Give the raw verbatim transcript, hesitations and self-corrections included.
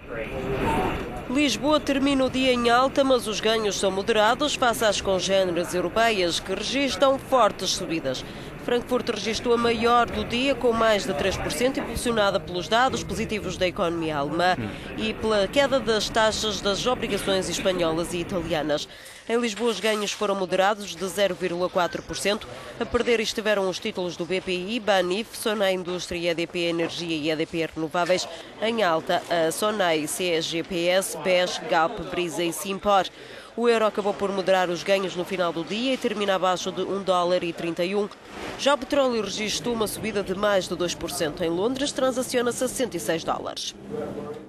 Lisboa termina o dia em alta, mas os ganhos são moderados face às congêneres europeias, que registram fortes subidas. Frankfurt registrou a maior do dia, com mais de três por cento, impulsionada pelos dados positivos da economia alemã e pela queda das taxas das obrigações espanholas e italianas. Em Lisboa, os ganhos foram moderados de zero vírgula quatro por cento. A perder estiveram os títulos do B P I, Banif, Sonai Indústria, E D P Energia e E D P Renováveis. Em alta, a Sonai, C E G P S, B E S, Galp, Brisa e Simpor. O euro acabou por moderar os ganhos no final do dia e termina abaixo de um dólar e trinta e um. Já o petróleo registrou uma subida de mais de dois por cento. Em Londres, transaciona-se a cento e seis dólares.